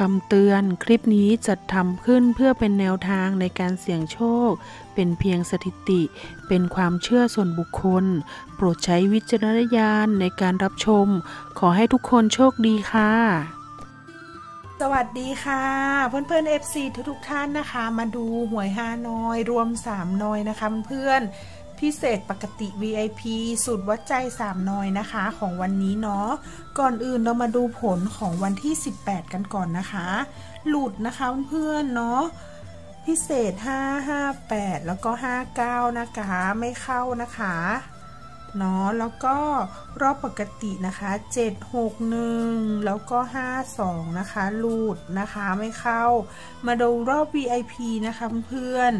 ำเตือนคลิปนี้จัดทำขึ้นเพื่อเป็นแนวทางในการเสี่ยงโชคเป็นเพียงสถิติเป็นความเชื่อส่วนบุคคลโปรดใช้วิจารณญาณในการรับชมขอให้ทุกคนโชคดีค่ะสวัสดีค่ะเพื่อนๆ FC ทุกท่านนะคะมาดูหวย5น้อยรวม3น้อยนะคะเพื่อนพิเศษปกติ VIP สูตรวัดใจ3น้อยนะคะของวันนี้เนาะก่อนอื่นเรามาดูผลของวันที่18กันก่อนนะคะหลุดนะคะเพื่อนๆเนาะพิเศษ558แล้วก็59นะคะไม่เข้านะคะเนาะแล้วก็รอบปกตินะคะ761แล้วก็52นะคะหลุดนะคะไม่เข้ามาดูรอบ VIP นะคะเพื่อน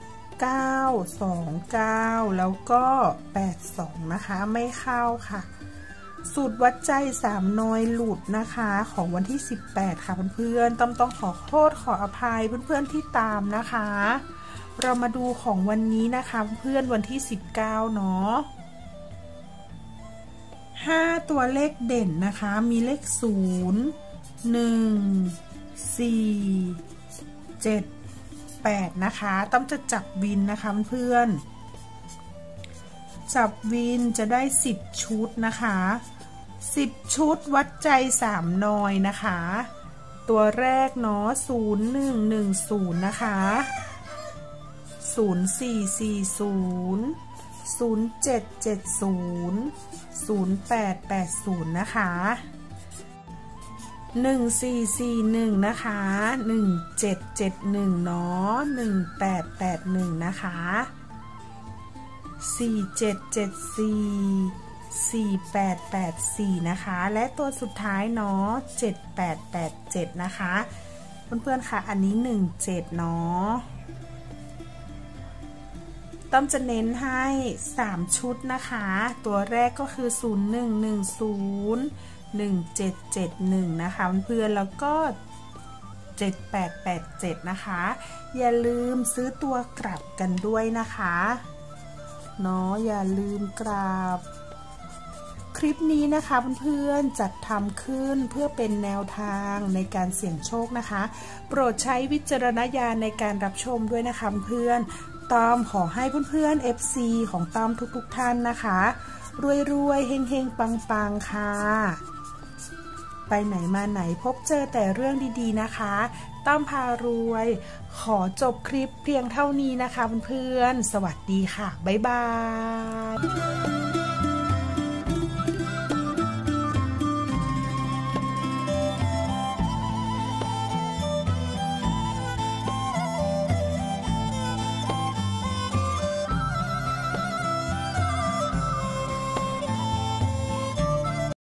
929แล้วก็82นะคะไม่เข้าค่ะสูตรวัดใจ3น้อยหลุดนะคะของวันที่18ค่ะเพื่อนๆต้องขอโทษขออภัยเพื่อนๆที่ตามนะคะเรามาดูของวันนี้นะคะเพื่อนวันที่19เนาะ5ตัวเลขเด่นนะคะมีเลข0 1 4 7 8นะคะต้องจะจับวินนะคะเพื่อนจับวินจะได้10ชุดนะคะ10ชุดวัดใจ3น้อยนะคะตัวแรกเนาะ0110นะคะ0440 0770 0880นะคะ1441นะคะ1771เนาะ1881นะคะ4774 4884นะคะและตัวสุดท้ายเนาะ7887นะคะเพื่อนๆค่ะอันนี้17เนาะต้องจะเน้นให้3ชุดนะคะตัวแรกก็คือ0110 1771นะคะเพื่อนๆแล้วก็7887นะคะอย่าลืมซื้อตัวกลับกันด้วยนะคะเนาะอย่าลืมกลับคลิปนี้นะคะเพื่อนๆจัดทำขึ้นเพื่อเป็นแนวทางในการเสี่ยงโชคนะคะโปรดใช้วิจารณญาณในการรับชมด้วยนะคะเพื่อนต้อมขอให้เพื่อนๆ FC ของต้อมทุกๆท่านนะคะรวยๆเฮงๆปังๆค่ะไปไหนมาไหนพบเจอแต่เรื่องดีๆนะคะต้อมพารวยขอจบคลิปเพียงเท่านี้นะคะเพื่อนๆสวัสดีค่ะบ๊ายบาย